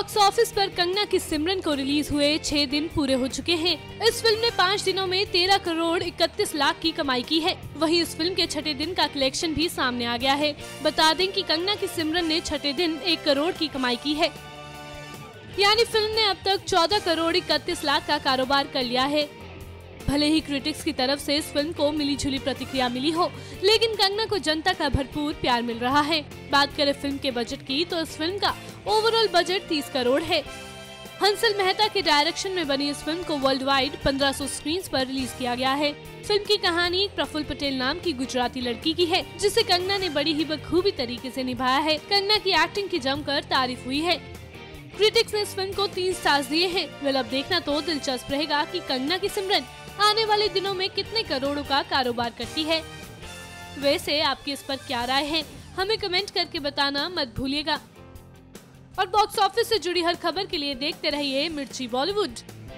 Box office पर कंगना की सिमरन को रिलीज हुए 6 दिन पूरे हो चुके हैं। इस फिल्म ने 5 दिनों में 13 करोड़ 31 लाख की कमाई की है। वहीं इस फिल्म के छठे दिन का कलेक्शन भी सामने आ गया है। बता दें कि कंगना की सिमरन ने छठे दिन 1 करोड़ की कमाई की है, यानी फिल्म ने अब तक 14 करोड़ 31 लाख का कारोबार कर लिया है। भले ही क्रिटिक्स की तरफ से इस फिल्म को मिली जुली प्रतिक्रिया मिली हो, लेकिन कंगना को जनता का भरपूर प्यार मिल रहा है। बात करें फिल्म के बजट की, तो इस फिल्म का ओवरऑल बजट 30 करोड़ है। हंसल मेहता के डायरेक्शन में बनी इस फिल्म को वर्ल्ड वाइड 1500 स्क्रीन्स पर रिलीज किया गया है। फिल्म की कहानी प्रफुल्ल पटेल नाम की गुजराती लड़की की है, जिसे कंगना ने बड़ी ही बखूबी तरीके से निभाया है। कंगना की एक्टिंग की जमकर तारीफ हुई है। क्रिटिक्स ने इस फिल्म को 3 स्टार्स दिए हैं। वेल, अब देखना तो दिलचस्प रहेगा कि कंगना की सिमरन आने वाले दिनों में कितने करोड़ों का कारोबार करती है। वैसे आपकी इस पर क्या राय है, हमें कमेंट करके बताना मत भूलिएगा। और बॉक्स ऑफिस से जुड़ी हर खबर के लिए देखते रहिए मिर्ची बॉलीवुड।